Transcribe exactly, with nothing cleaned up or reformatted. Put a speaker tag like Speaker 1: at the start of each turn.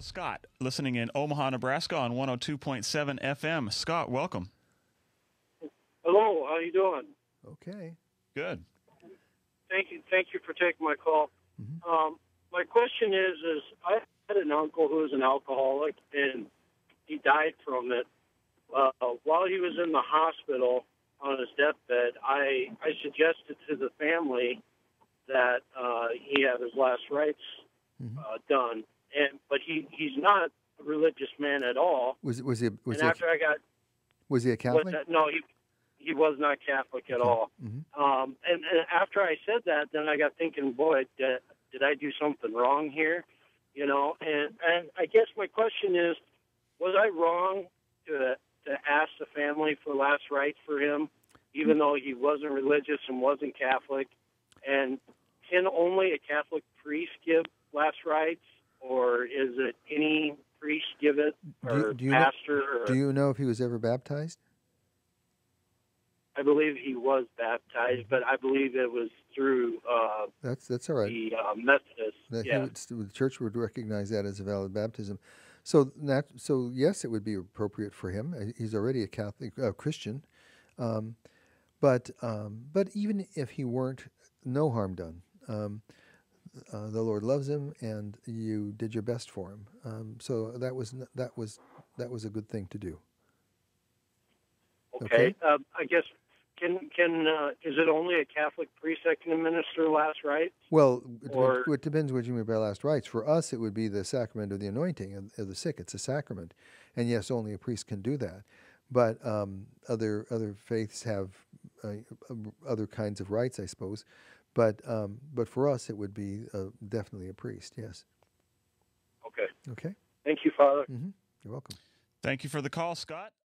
Speaker 1: Scott, listening in Omaha, Nebraska on one oh two point seven F M. Scott, welcome.
Speaker 2: Hello, how you doing?
Speaker 3: Okay.
Speaker 1: Good.
Speaker 2: Thank you. Thank you for taking my call.
Speaker 3: Mm-hmm.
Speaker 2: Um, my question is, is I had an uncle who was an alcoholic, and he died from it. Uh, while he was in the hospital on his deathbed, I, I suggested to the family that uh, he have his last rites
Speaker 3: Mm-hmm.
Speaker 2: uh, done, and but he, he's not a religious man at all.
Speaker 3: Was was he was
Speaker 2: and
Speaker 3: he
Speaker 2: after
Speaker 3: a,
Speaker 2: I got
Speaker 3: was he a Catholic?
Speaker 2: That, no, he he was not Catholic at
Speaker 3: Okay.
Speaker 2: all.
Speaker 3: Mm-hmm.
Speaker 2: Um, and, and after I said that, then I got thinking, boy, did, did I do something wrong here? You know, and and I guess my question is, was I wrong to to ask the family for last rites for him, even though he wasn't religious and wasn't Catholic? And can only a Catholic priest give last rites, or is it any priest give it, or
Speaker 3: do you, do you
Speaker 2: pastor?
Speaker 3: Know,
Speaker 2: or,
Speaker 3: do you know if he was ever baptized?
Speaker 2: I believe he was baptized, but I believe it was through uh,
Speaker 3: That's that's all right.
Speaker 2: the uh, Methodists.
Speaker 3: That
Speaker 2: Yeah.
Speaker 3: he would, the church would recognize that as a valid baptism. So that so yes, it would be appropriate for him. Uh, He's already a Catholic uh, Christian, um, but um, but even if he weren't, no harm done. Um, uh, the Lord loves him, and you did your best for him. Um, so that was n- that was that was a good thing to do.
Speaker 2: Okay.
Speaker 3: Okay.
Speaker 2: Uh, I guess can can uh, is it only a Catholic priest that can administer last rites?
Speaker 3: Well, it,
Speaker 2: Or-
Speaker 3: it, it depends what you mean by last rites. For us, it would be the sacrament of the anointing of, of the sick. It's a sacrament, and yes, only a priest can do that. But um, other other faiths have uh, other kinds of rites, I suppose. But um, but for us, it would be uh, definitely a priest. Yes.
Speaker 2: Okay.
Speaker 3: Okay.
Speaker 2: Thank you, Father.
Speaker 3: Mm-hmm. You're welcome.
Speaker 1: Thank you for the call, Scott.